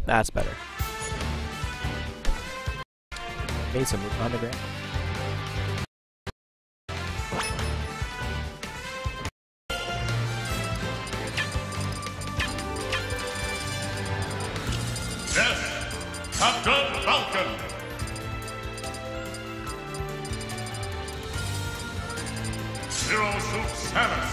That's better. Mesa, move on the ground. Yes, Captain Falcon. Zero Suit Samus.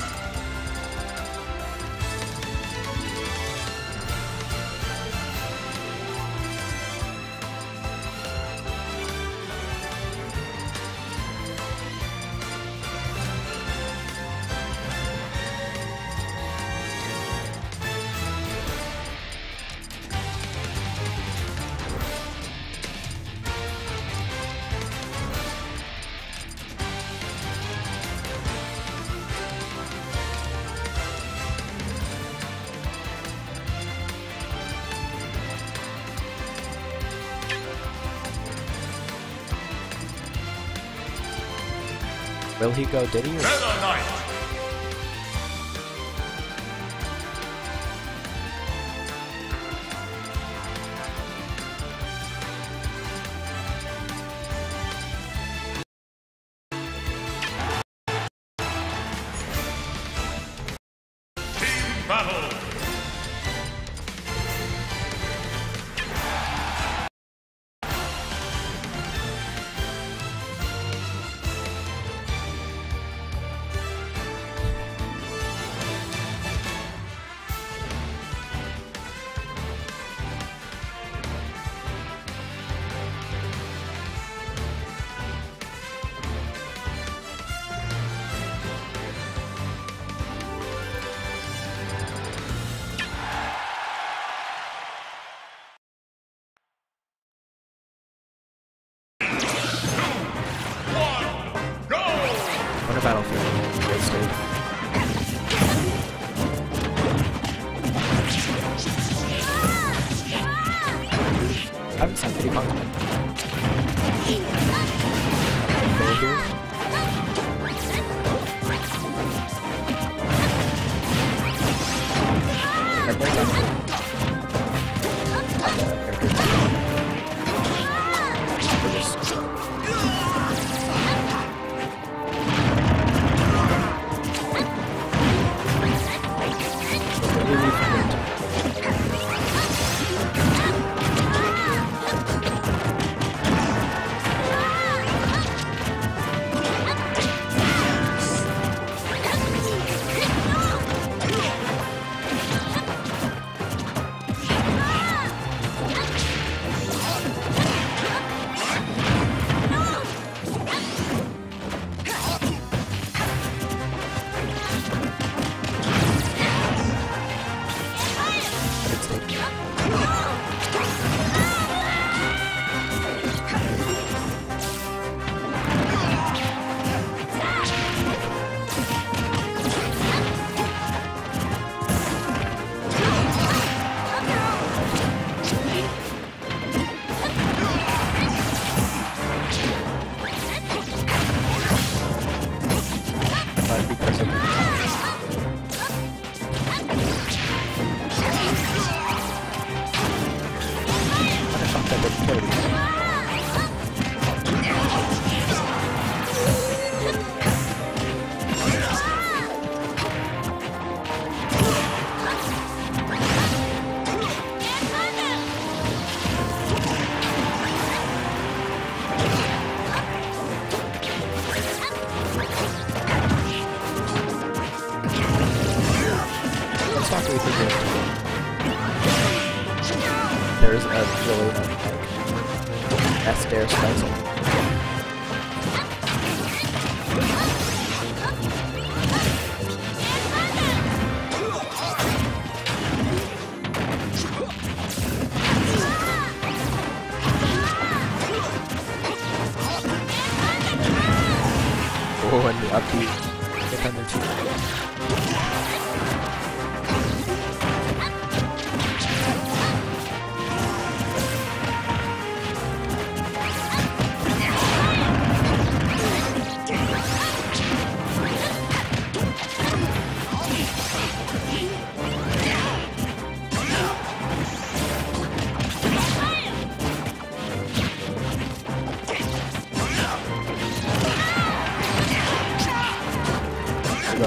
Will he go Diddy or? Meta Knight. Team battle. What a battlefield. Great stage. I haven't seen Diddy Kong. There's a really like S-Dare special. Oh, and the upbeat dependency.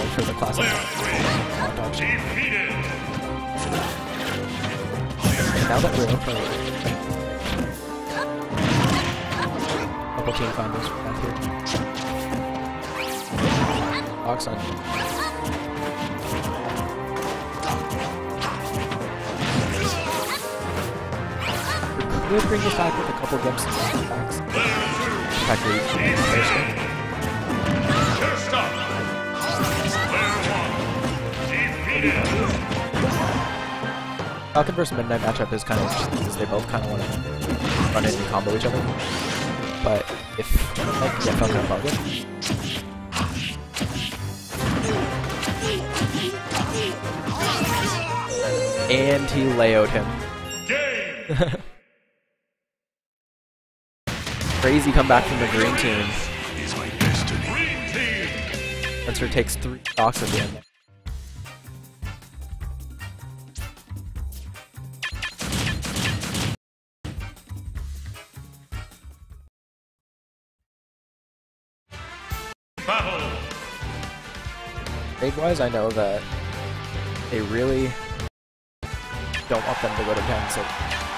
for the classic hot dog shit. Defeated. Now that we're open, couple team combos back here. Ox on. We could bring this back with a couple jumps and backs. Factory. First up. Player 1. Defeated. Falcon vs Midnight matchup is kind of interesting because they both kind of want to run in and combo each other. But if Midnight can get Falcon and Falcon, and he layoed him. Game. Crazy comeback from the green team. Green team. Spencer takes 3 stocks at the end. Battle. Grade-wise, I know that they really don't want them to go to 10, so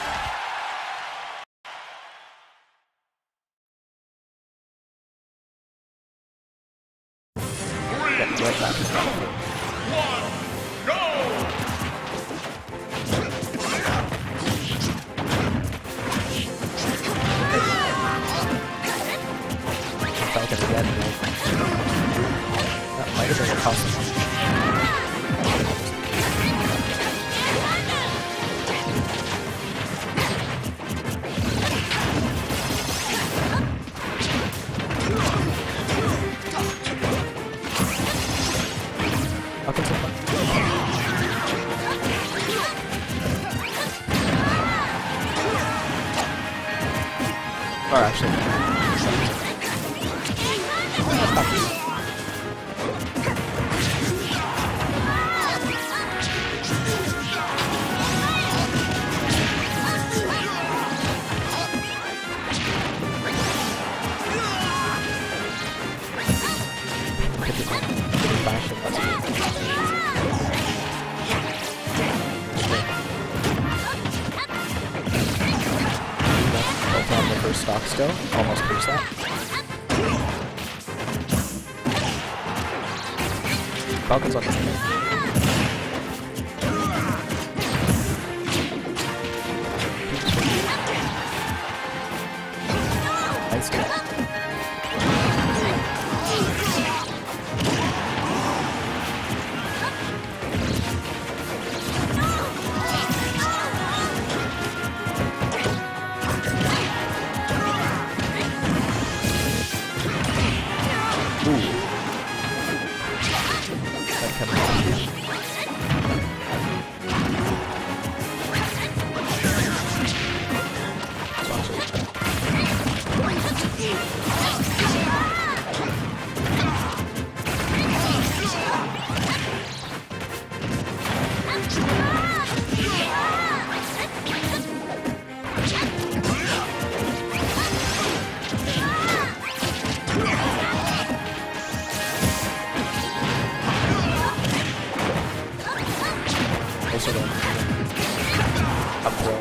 get right back to the battlefield. 1. Go. Falcon again, right? That might have been a cost. Falcon's so fun. Or actually, on the first stock still, almost proves that. Falcon's on the field. Nice kill. Sort of up throw.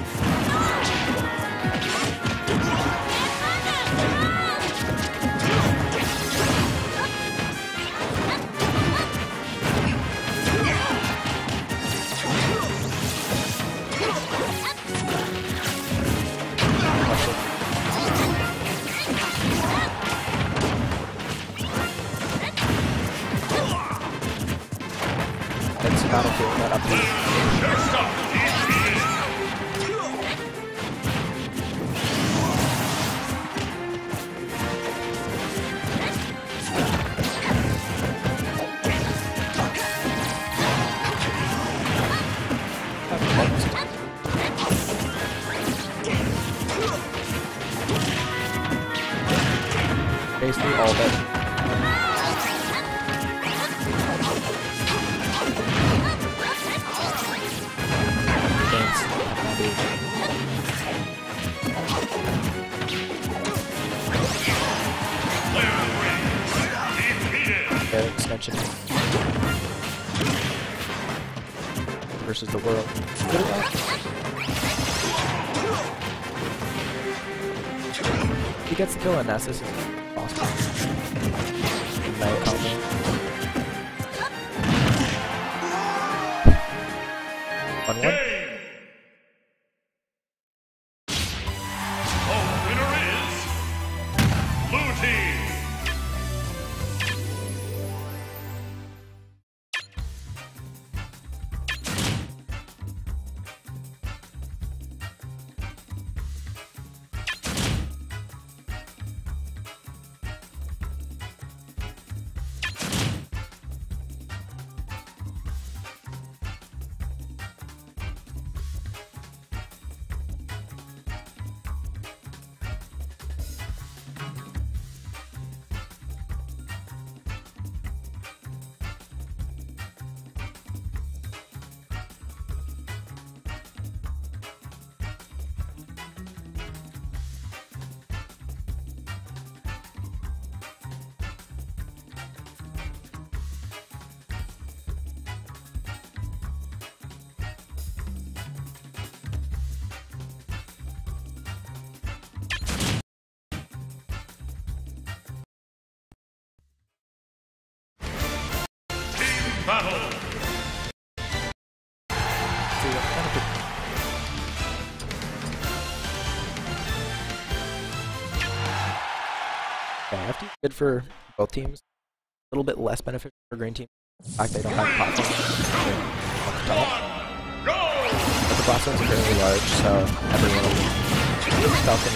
That's battlefield, that up here. First up. Defeated. Basically all of it. versus the world. Good enough. He gets the kill on Nessus. This is awesome. Night combo. 1-1. Game. The winner is Blue Team. Battle. Yeah, FD is good for both teams. A little bit less beneficial for green team. In fact, they don't have platforms. But the platforms are fairly large, so everyone will Falcon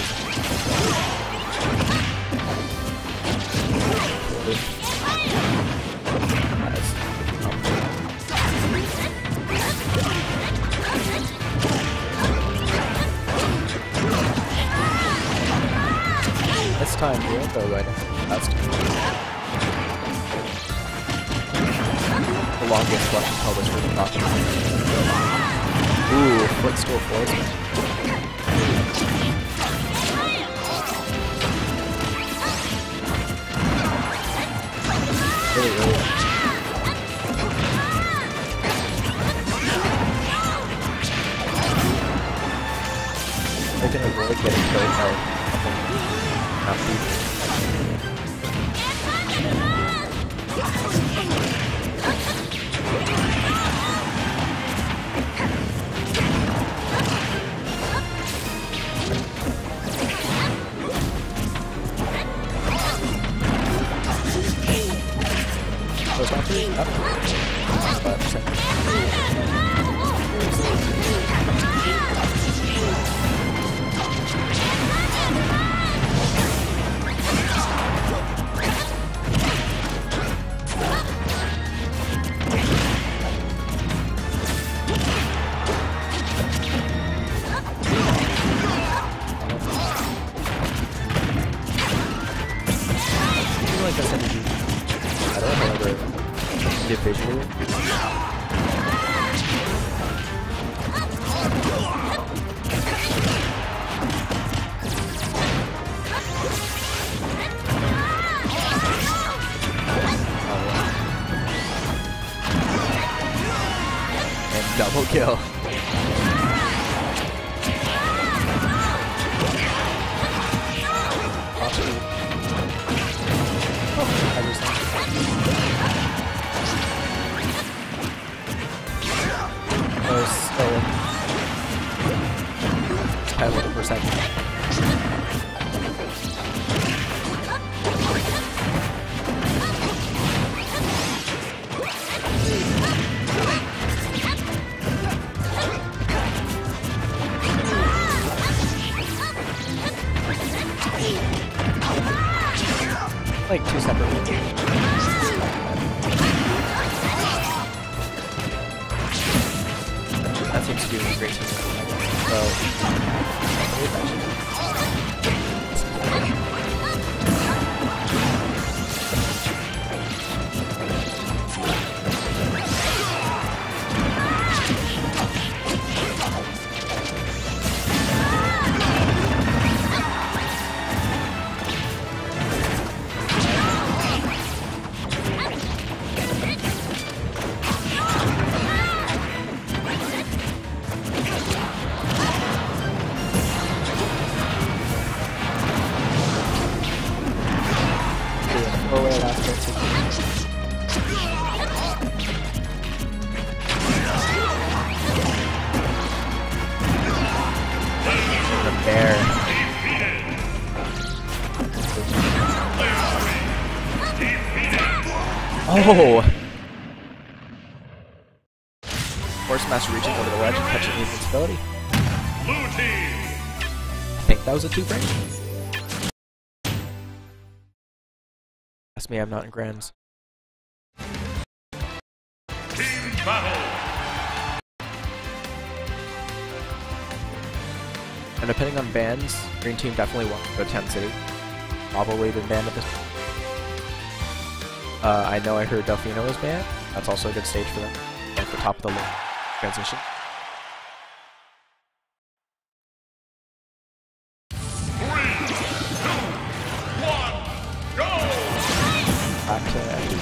this time, we won't go right into the best. The longest Russian published for the Falcon. Ooh, footstool force. Really. They can avoid getting killed by half people. Those not three? Up. 5%. Like that's energy. I don't know whether individually. And double kill. Have a percent. Like two separate ones. That seems to be a great system. So, Oh! Force Master reaching over the ledge and catching the invincibility. Blue team. I think that was a 2-frame. That's me, I'm not in Grands. Team battle. And depending on bans, Green Team definitely wants to go 10 City. Probably been banned at this point. I know I heard Delfino was banned. That's also a good stage for them. At the top of the transition. 3, 2, 1, go! Back to FD.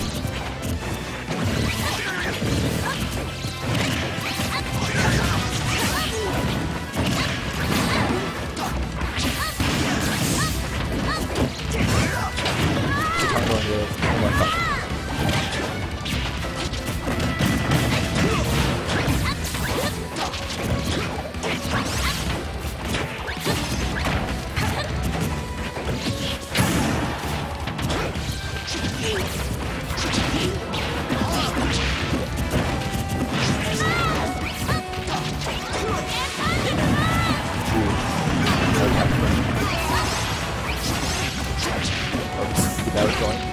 That was going.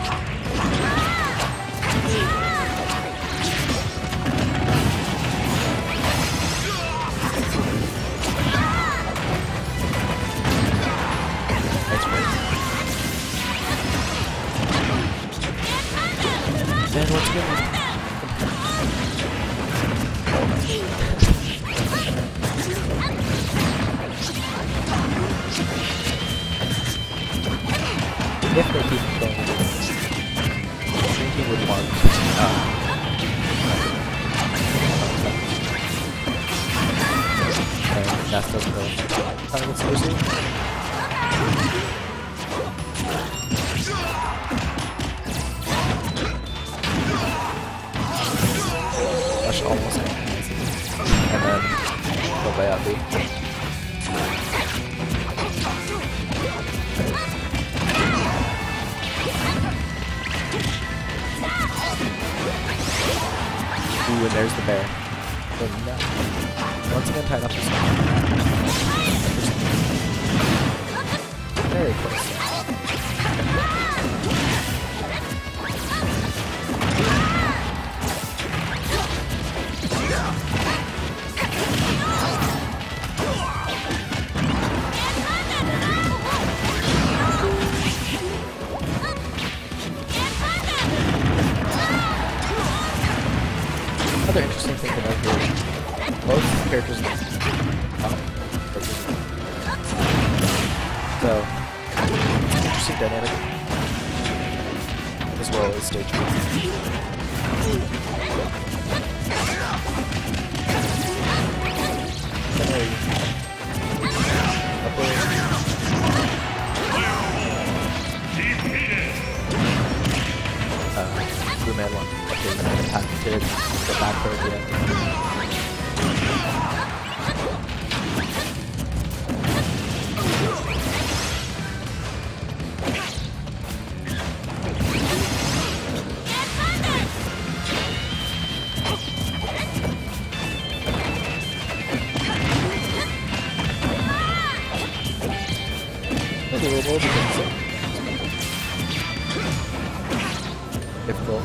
Nice break. And once again, if they keep going, Green Team would want and Ness doesn't really kind of exclusive. Rush almost and then go by out B. Ooh, and there's the bear. Oh, no. Once again, tied up this one. Very close. Another interesting thing to note here, both characters so, interesting dynamic, as well as stage 1. Blue man one. Okay, then I patented the back for the end. Maybe a little bit difficult.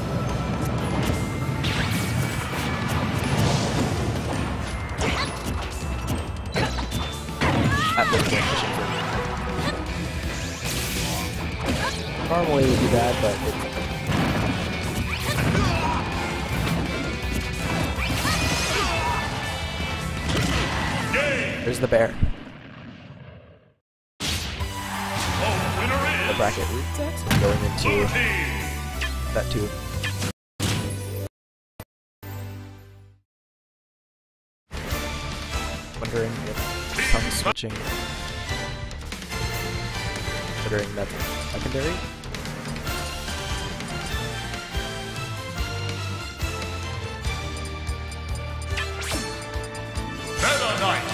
At this point, normally it would be bad, but there's the bear. The bracket resets, going into that too. Wondering if tongue switching, considering that's secondary. Meta Knight.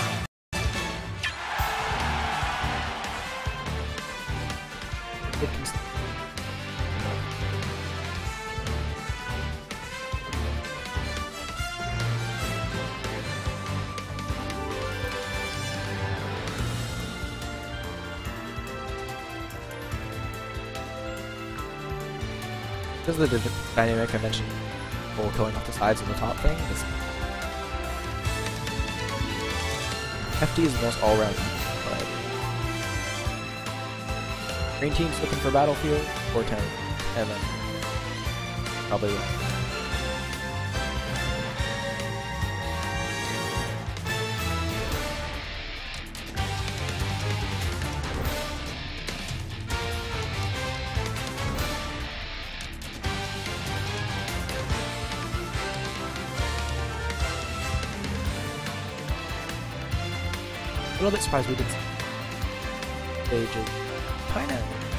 Because of the dynamic I mentioned, people killing off the sides and the top thing, this FD is the most all-round but green team's looking for Battlefield or 10, and then probably a little bit surprised we didn't stage is kind of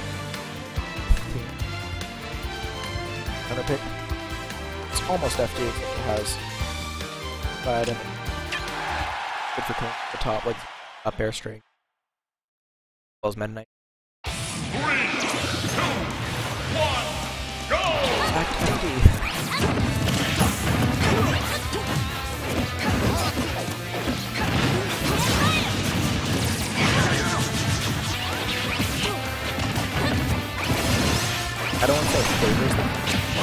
counter pick. It's almost FD, except it has side and good for killing the top, like up air string. As well as Meta Knight. 3, 2, 1, go! Back to FD. I don't want to say favors them.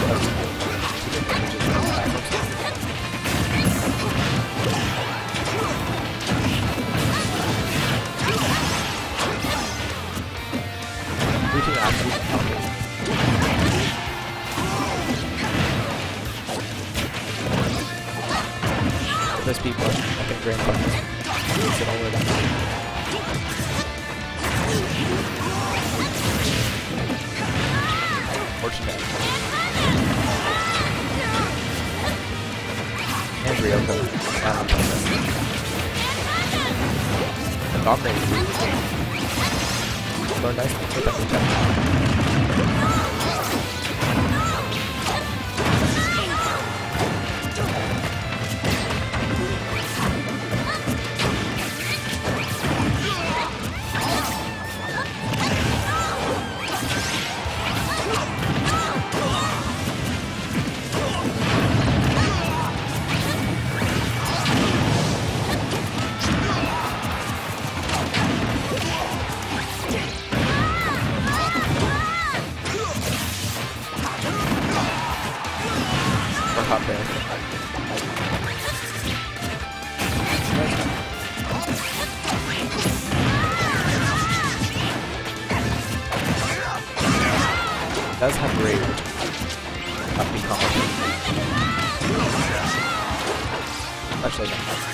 We can actually help it. Those people are fucking grand fuckers. Get all the way down. Fortunate. And Ryoko. And dominating. So nice to take up the check. Hot bear. Does have rage. Not be complicated. Actually, no.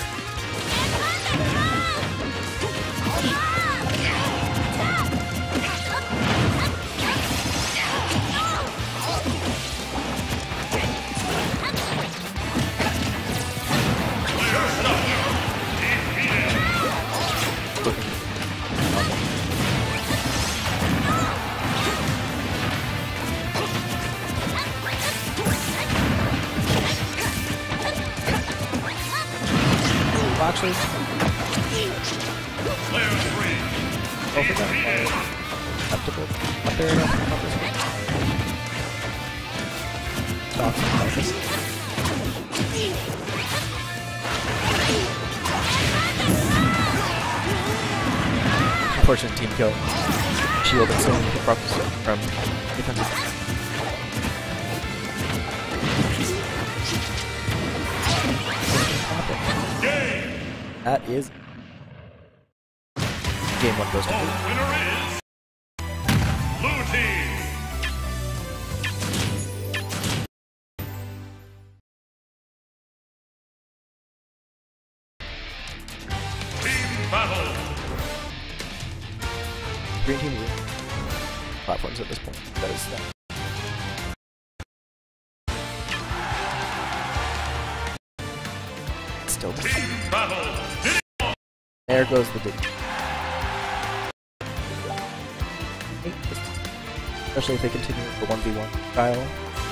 Actually, both of them are acceptable up there enough to cover this. Stocks and prices. Unfortunate team kill. Shield and so many hit from defense. That is game 1 goes to The winner is Blue Team. Team battle. Green team is platforms at this point. That is that. Still Team battle. there goes the Diddy. Especially if they continue with the 1v1 style.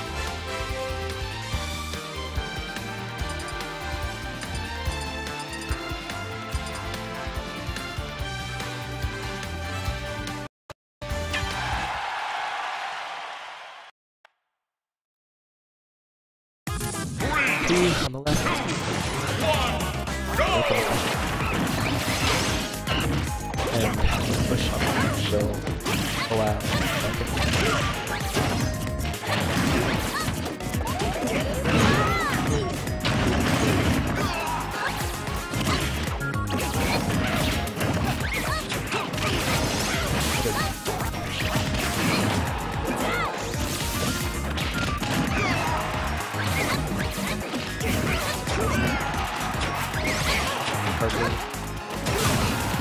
Three on the left. And push up, so allow. perfectly.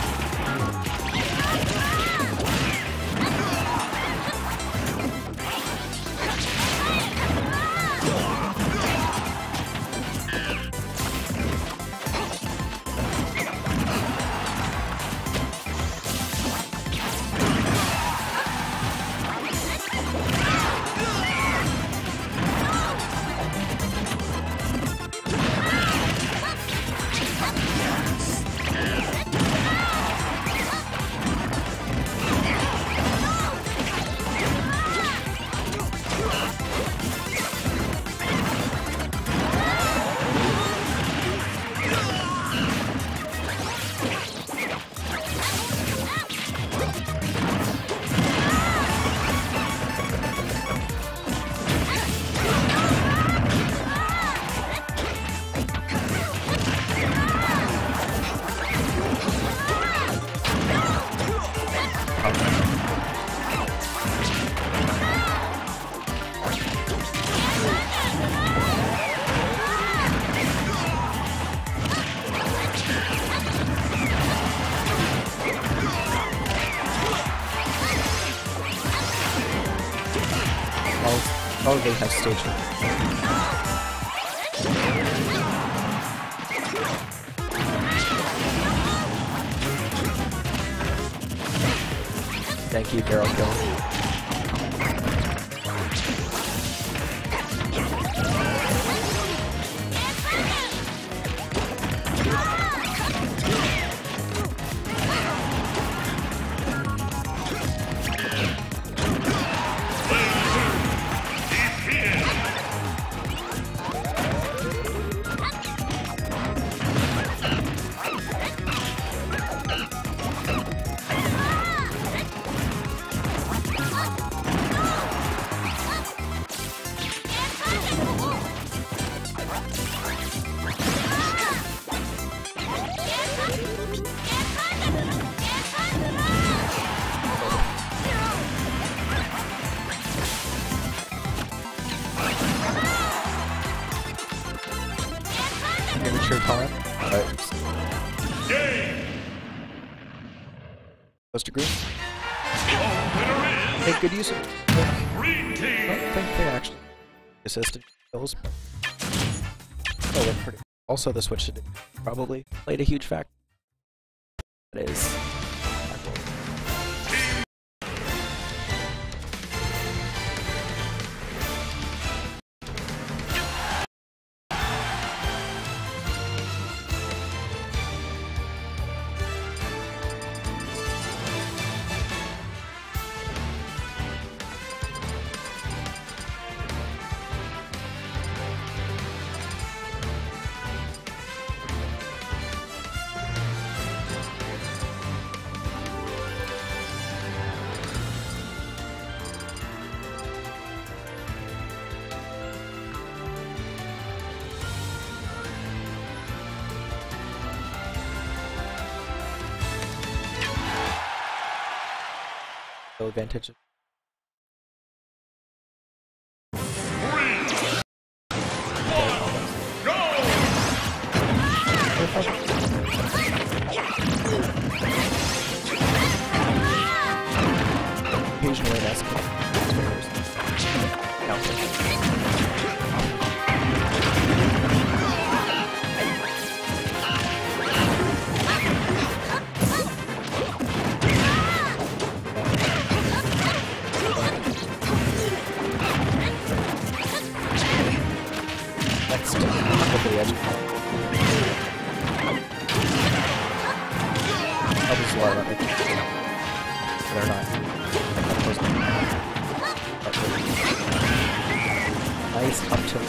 Probably have stage 1. Thank you, Daryl Kill. Immature time. Game. Supposed to agree. The winner is Make good use of it. Green I Team. don't think they actually assisted kills. Oh, went pretty. Also, the switch to probably played a huge factor. That is. No advantage. Occasionally that's next, up to the edge. I'll just lower that. They're not. Nice up tilt.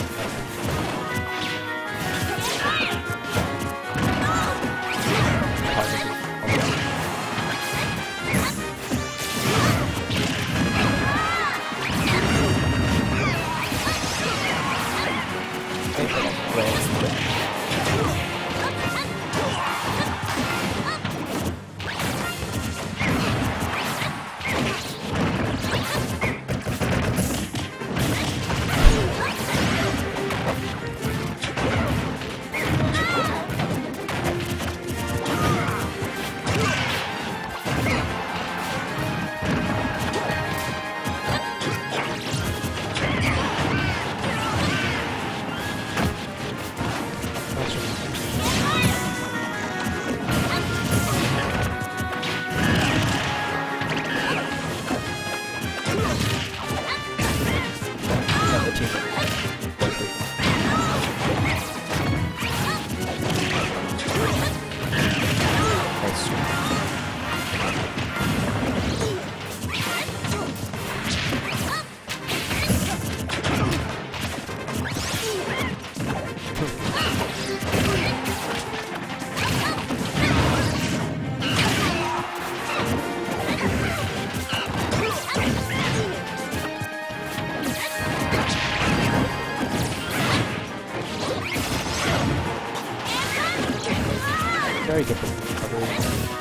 Very good for recovery.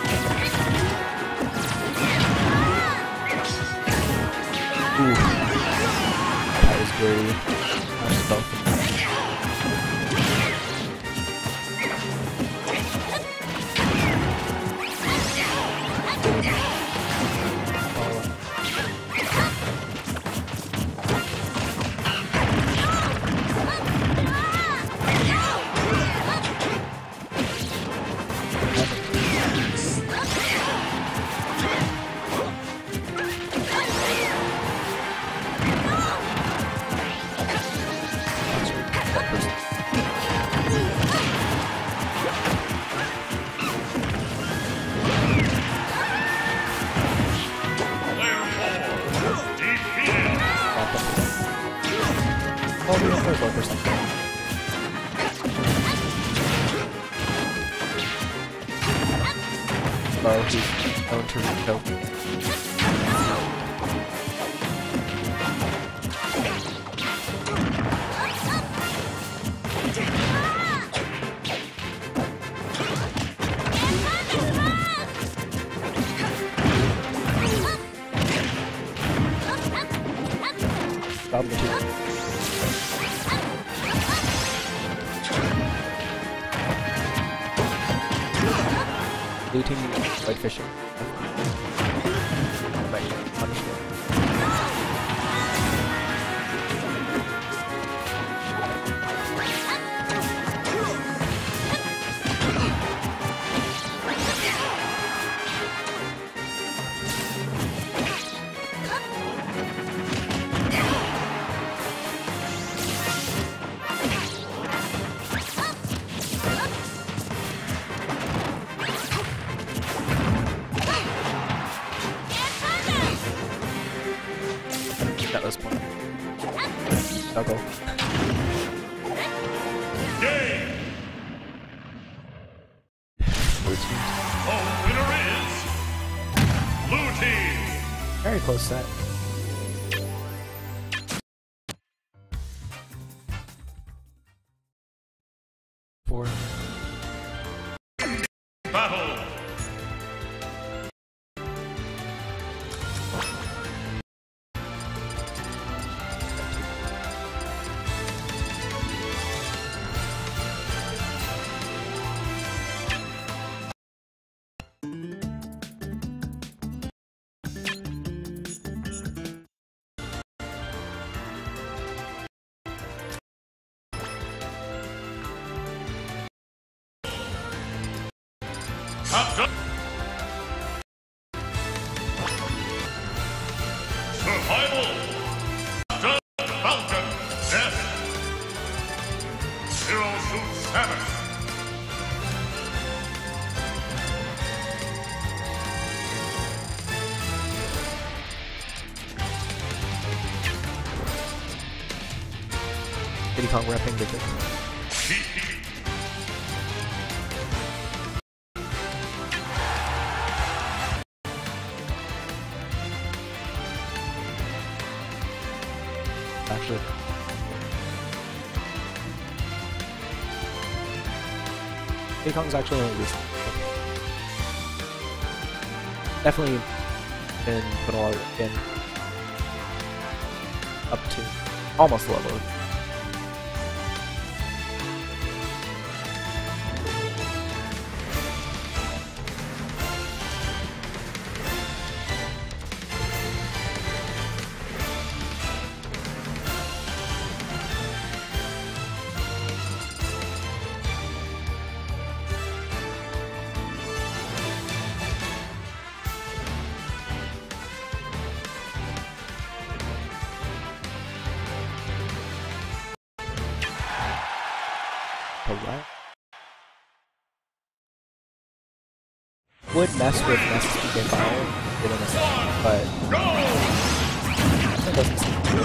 Ooh. That was dirty. That was both. Oh, we don't play both or something. Oh, he's going to Rico. Probably too. Blue team white fishing. Right, punishment. That was point. Snuggle. Game. Blue team. The winner is Blue Team. Very close set. Four. Battle. Captain. Survival. Captain Falcon. Death. Zero Suit Samus. Diddy Kong repping the thing. Actually, Diddy Kong's actually only recent. Definitely been put a lot in up to almost level. Alright. Would mess with Nessus PK Fire, given this, but it doesn't seem to.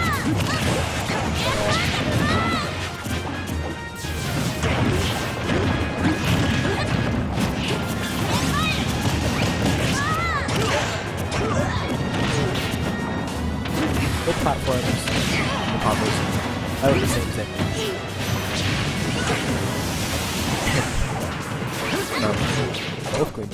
With platforms, the combos, that was the same thing. both clean.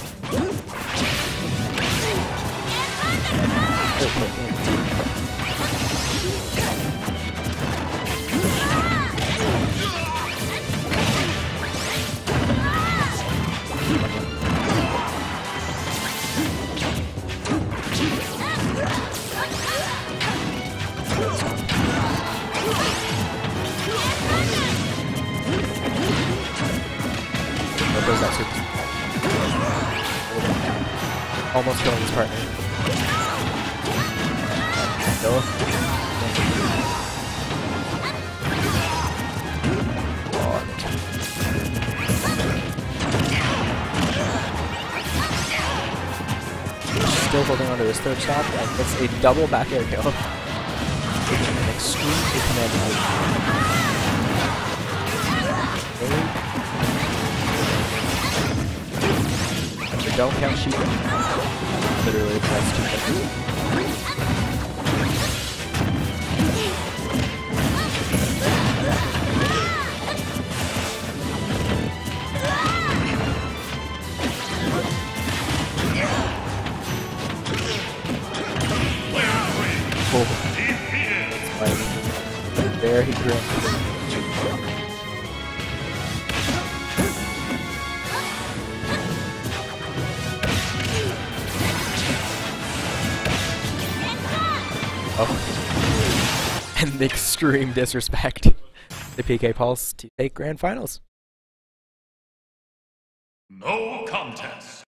There goes that super. Almost killing his partner. No. Still holding on to his third stop and gets a double back air kill. Taking an extremely commanding lead. Okay. Don't count Sheikah. Literally, that's 2 seconds. Oh. There he grins. Oh. And the extreme disrespect to PK Pulse to take grand finals. No contest.